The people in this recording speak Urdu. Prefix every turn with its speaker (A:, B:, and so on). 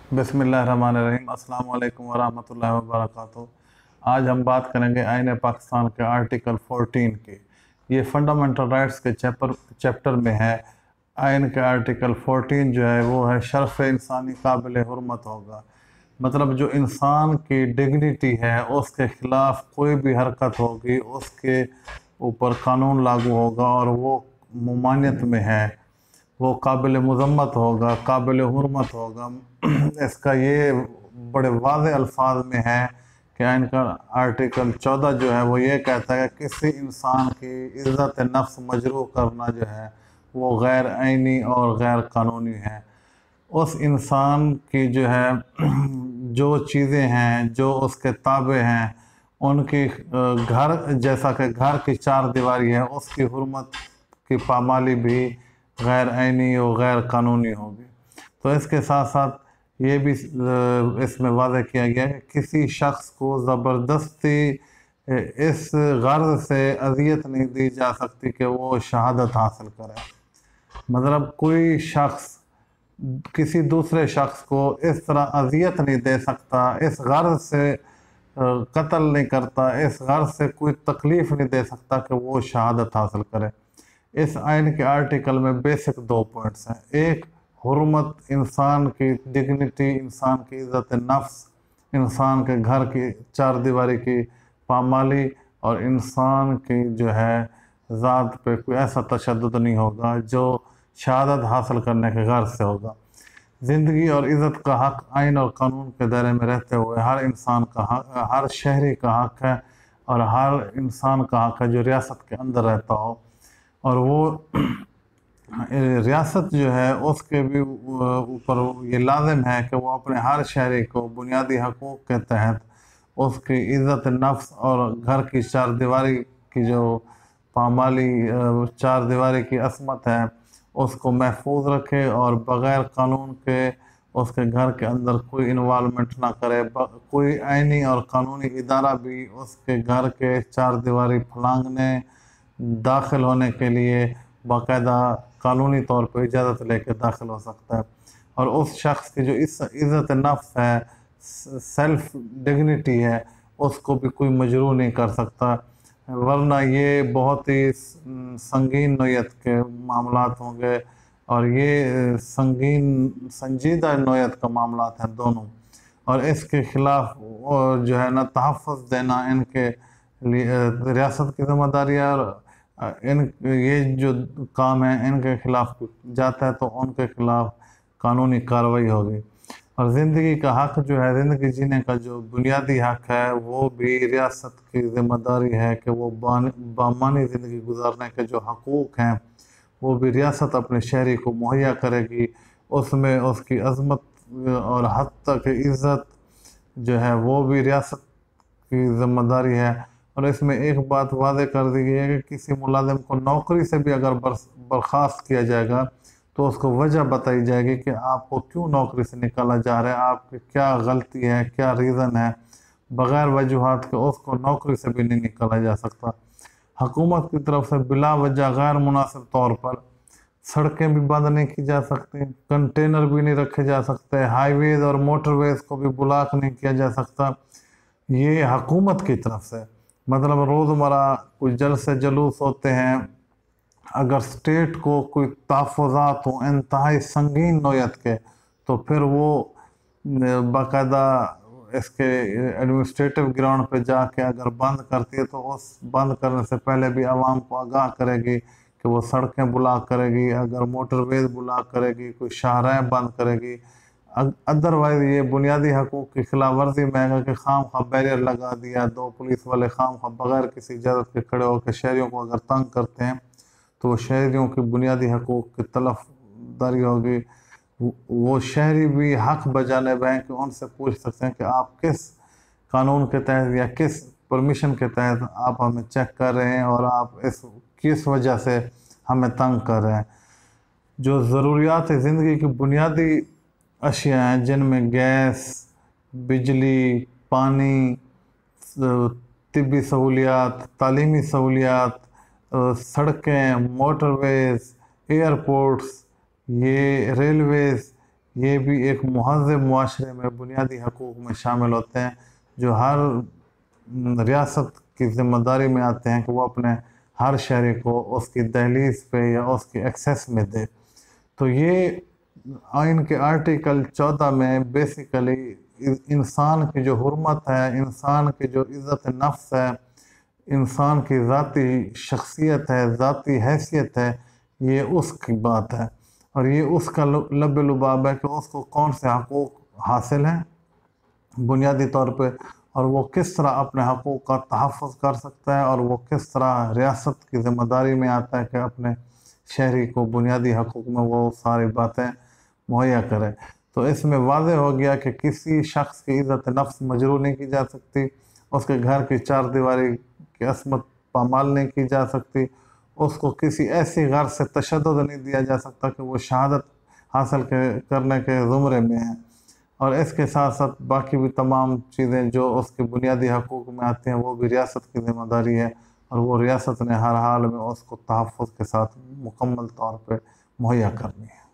A: بسم اللہ الرحمن الرحیم۔ السلام علیکم ورحمۃ اللہ وبرکاتہ۔ آج ہم بات کریں گے آئین پاکستان کے آرٹیکل 14 کی۔ یہ فنڈامنٹل رائٹس کے چیپٹر میں ہے۔ آئین کے آرٹیکل 14 جو ہے وہ ہے شرف انسانی قابل حرمت ہوگا، مطلب جو انسان کی ڈگنیٹی ہے اس کے خلاف کوئی بھی حرکت ہوگی اس کے اوپر قانون لاگو ہوگا اور وہ ممانعت میں ہے، وہ قابل مذمت ہوگا، قابل حرمت ہوگا۔ اس کا یہ بڑے واضح الفاظ میں ہے کہ آئین کا آرٹیکل 14 جو ہے وہ یہ کہتا ہے کہ کسی انسان کی عزت نفس مجروح کرنا جو ہے وہ غیر آئینی اور غیر قانونی ہے۔ اس انسان کی جو ہے جو چیزیں ہیں جو اس کے تابع ہیں ان کی گھر جیسا کہ گھر کی چار دیواری ہے اس کی حرمت کی پامالی بھی غیر آئینی اور غیر قانونی ہوگی۔ تو اس کے ساتھ ساتھ یہ بھی اس میں واضح کیا گیا ہے کہ کسی شخص کو زبردستی اس غرض سے اذیت نہیں دی جا سکتی کہ وہ شہادت حاصل کرے، مطلب کوئی شخص کسی دوسرے شخص کو اس طرح اذیت نہیں دے سکتا، اس غرض سے قتل نہیں کرتا، اس غرض سے کوئی تکلیف نہیں دے سکتا کہ وہ شہادت حاصل کرے۔ اس آئین کے آرٹیکل میں بیسک 2 پوائنٹس ہیں۔ ایک، حرمت، انسان کی ڈگنیٹی، انسان کی عزت نفس، انسان کے گھر کی چار دیواری کی پامالی، اور انسان کی جو ہے ذات پہ کوئی ایسا تشدد نہیں ہوگا جو شہادت حاصل کرنے کے غرض سے ہوگا۔ زندگی اور عزت کا حق آئین اور قانون کے دائرے میں رہتے ہوئے ہر انسان کا حق، ہر شہری کا حق ہے اور ہر انسان کا حق ہے جو ریاست کے اندر رہتا ہو، اور وہ ریاست جو ہے اس کے بھی اوپر یہ لازم ہے کہ وہ اپنے ہر شہری کو بنیادی حقوق کے تحت اس کی عزت نفس اور گھر کی چار دیواری کی جو پامالی، چار دیواری کی عصمت ہے اس کو محفوظ رکھے اور بغیر قانون کے اس کے گھر کے اندر کوئی انوالومنٹ نہ کرے، کوئی آئینی اور قانونی ادارہ بھی اس کے گھر کے چار دیواری پھلانگنے داخل ہونے کے لیے باقاعدہ قانونی طور پہ اجازت لے کے داخل ہو سکتا ہے، اور اس شخص کی جو عزت نفس ہے، سیلف ڈگنیٹی ہے، اس کو بھی کوئی مجروح نہیں کر سکتا، ورنہ یہ بہت ہی سنگین نوعیت کے معاملات ہوں گے، اور یہ سنجیدہ نوعیت کا معاملات ہیں دونوں، اور اس کے خلاف جو ہے نا تحفظ دینا ان کے ریاست کی ذمہ داری ہے، اور یہ جو کام ہے ان کے خلاف جاتا ہے تو ان کے خلاف قانونی کارروائی ہوگی۔ اور زندگی کا حق جو ہے، زندگی جینے کا جو بنیادی حق ہے، وہ بھی ریاست کی ذمہ داری ہے کہ وہ بامانی زندگی گزارنے کے جو حقوق ہیں وہ بھی ریاست اپنے شہری کو مہیا کرے گی، اس میں اس کی عظمت اور حد تک عزت جو ہے وہ بھی ریاست کی ذمہ داری ہے۔ اور اس میں ایک بات واضح کر دی گئی ہے کہ کسی ملازم کو نوکری سے بھی اگر برخاست کیا جائے گا تو اس کو وجہ بتائی جائے گی کہ آپ کو کیوں نوکری سے نکالا جا رہا ہے، آپ کی کیا غلطی ہے، کیا ریزن ہے، بغیر وجوہات کے اس کو نوکری سے بھی نہیں نکالا جا سکتا۔ حکومت کی طرف سے بلا وجہ غیر مناسب طور پر سڑکیں بھی بند نہیں کی جا سکتی، کنٹینر بھی نہیں رکھے جا سکتے، ہائی ویز اور موٹر ویز کو بھی بلاک نہیں کیا جا سکتا، یہ حکومت کی طرف سے۔ مطلب روزمرہ کوئی جلسے جلوس ہوتے ہیں، اگر اسٹیٹ کو کوئی تحفظات ہوں انتہائی سنگین نوعیت کے تو پھر وہ باقاعدہ اس کے ایڈمنسٹریٹو گراؤنڈ پہ جا کے اگر بند کرتی ہے تو اس بند کرنے سے پہلے بھی عوام کو آگاہ کرے گی کہ وہ سڑکیں بلاک کرے گی، اگر موٹر ویز بلاک کرے گی، کوئی شاہراہیں بند کرے گی، ادروائز یہ بنیادی حقوق کی خلاف ورزی میں ہے کہ خام خواہ بیریئر لگا دیا، 2 پولیس والے خام خواہ بغیر کسی اجازت کے کھڑے ہو کے شہریوں کو اگر تنگ کرتے ہیں تو وہ شہریوں کی بنیادی حقوق کی طرف داری ہوگی۔ وہ شہری بھی حق بجانب ہیں کہ ان سے پوچھ سکتے ہیں کہ آپ کس قانون کے تحت یا کس پرمیشن کے تحت آپ ہمیں چیک کر رہے ہیں اور آپ کس وجہ سے ہمیں تنگ کر رہے ہیں۔ جو ضروریات زندگی کی بنیادی اشیاء ہیں جن میں گیس، بجلی، پانی، طبی سہولیات، تعلیمی سہولیات، سڑکیں، موٹر ویز، ایئرپورٹس، یہ ریلویز، یہ بھی ایک مہذب معاشرے میں بنیادی حقوق میں شامل ہوتے ہیں، جو ہر ریاست کی ذمہ داری میں آتے ہیں کہ وہ اپنے ہر شہری کو اس کی دہلیز پہ یا اس کی ایکسیس میں دے۔ تو یہ آئین کے آرٹیکل 14 میں بیسیکلی انسان کی جو حرمت ہے، انسان کی جو عزت نفس ہے، انسان کی ذاتی شخصیت ہے، ذاتی حیثیت ہے، یہ اس کی بات ہے، اور یہ اس کا لب لباب ہے کہ اس کو کون سے حقوق حاصل ہیں بنیادی طور پہ، اور وہ کس طرح اپنے حقوق کا تحفظ کر سکتا ہے، اور وہ کس طرح ریاست کی ذمہ داری میں آتا ہے کہ اپنے شہری کو بنیادی حقوق میں وہ ساری باتیں مہیا کرے۔ تو اس میں واضح ہو گیا کہ کسی شخص کی عزت نفس مجروح نہیں کی جا سکتی، اس کے گھر کی چار دیواری کی عصمت پامال نہیں کی جا سکتی، اس کو کسی ایسی غرض سے تشدد نہیں دیا جا سکتا کہ وہ شہادت حاصل کرنے کے زمرے میں ہیں، اور اس کے ساتھ ساتھ باقی بھی تمام چیزیں جو اس کے بنیادی حقوق میں آتی ہیں وہ بھی ریاست کی ذمہ داری ہے، اور وہ ریاست نے ہر حال میں اس کو تحفظ کے ساتھ مکمل طور پہ مہیا کرنی ہے۔